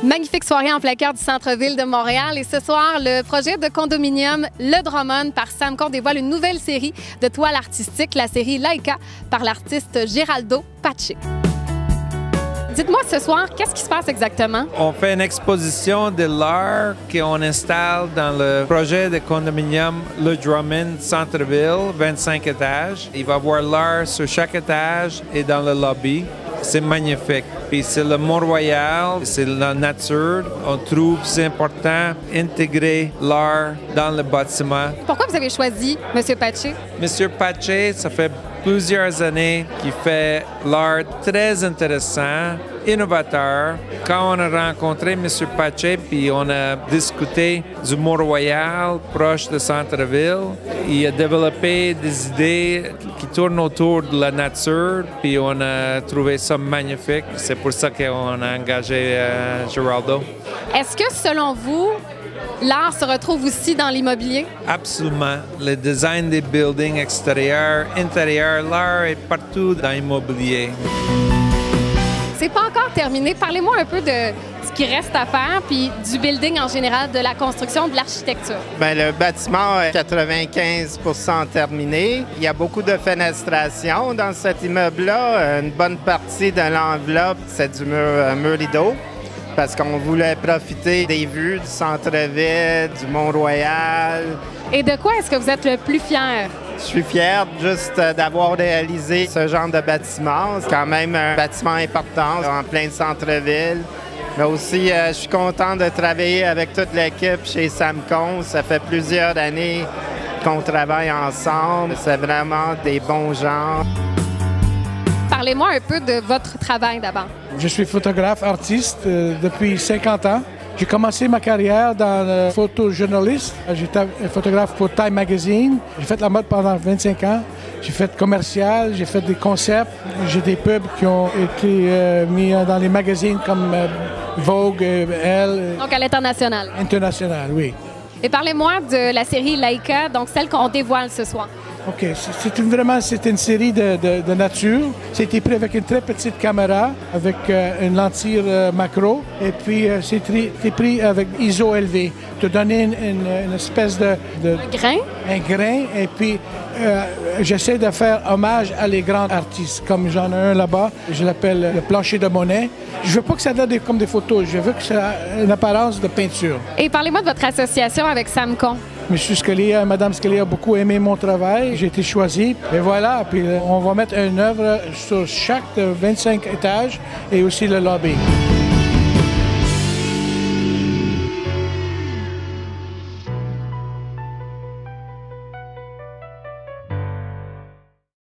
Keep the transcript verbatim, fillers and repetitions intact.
Magnifique soirée en plein cœur du centre-ville de Montréal. Et ce soir, le projet de condominium Le Drummond par Samcon dévoile une nouvelle série de toiles artistiques, la série Laika par l'artiste Geraldo Pace. Dites-moi ce soir, qu'est-ce qui se passe exactement? On fait une exposition de l'art qu'on installe dans le projet de condominium Le Drummond Centre-ville, vingt-cinq étages. Il va y avoir l'art sur chaque étage et dans le lobby. C'est magnifique. Puis c'est le Mont-Royal, c'est la nature. On trouve que c'est important d'intégrer l'art dans le bâtiment. Pourquoi vous avez choisi M. Pace? M. Pace, ça fait plusieurs années qu'il fait l'art très intéressant, innovateur. Quand on a rencontré M. Pace, puis on a discuté du Mont-Royal, proche de centre-ville, il a développé des idées qui tournent autour de la nature, puis on a trouvé ça magnifique. C'est pour ça qu'on a engagé euh, Geraldo. Est-ce que, selon vous, l'art se retrouve aussi dans l'immobilier? Absolument. Le design des buildings extérieurs, intérieurs, l'art est partout dans l'immobilier. C'est pas encore terminé. Parlez-moi un peu de ce qui reste à faire, puis du building en général, de la construction, de l'architecture. Bien, le bâtiment est quatre-vingt-quinze pour cent terminé. Il y a beaucoup de fenestration dans cet immeuble-là. Une bonne partie de l'enveloppe, c'est du mur, mur rideau, parce qu'on voulait profiter des vues du centre-ville, du Mont-Royal. Et de quoi est-ce que vous êtes le plus fier? Je suis fier juste d'avoir réalisé ce genre de bâtiment. C'est quand même un bâtiment important en plein centre-ville. Mais aussi, euh, je suis content de travailler avec toute l'équipe chez Samcon. Ça fait plusieurs années qu'on travaille ensemble. C'est vraiment des bons gens. Parlez-moi un peu de votre travail d'abord. Je suis photographe, artiste euh, depuis cinquante ans. J'ai commencé ma carrière dans le photojournaliste. J'étais photographe pour Time Magazine. J'ai fait la mode pendant vingt-cinq ans. J'ai fait commercial, j'ai fait des concepts. J'ai des pubs qui ont été euh, mis dans les magazines comme euh, Vogue, euh, Elle. Donc à l'international. International, oui. Et parlez-moi de la série Laika, donc celle qu'on dévoile ce soir. OK. C'est une, vraiment c'est une série de, de, de nature. C'était pris avec une très petite caméra, avec euh, une lentille euh, macro. Et puis, euh, c'était pris avec I S O élevé. Te donner une, une, une espèce de, de... Un grain? Un grain. Et puis, euh, j'essaie de faire hommage à les grands artistes. Comme j'en ai un là-bas, je l'appelle le plancher de Monet. Je veux pas que ça donne des, comme des photos. Je veux que ça ait une apparence de peinture. Et parlez-moi de votre association avec Samcon. Monsieur Scalia, Madame Scalia a beaucoup aimé mon travail. J'ai été choisi. Et voilà, puis on va mettre une œuvre sur chaque vingt-cinq étages et aussi le lobby.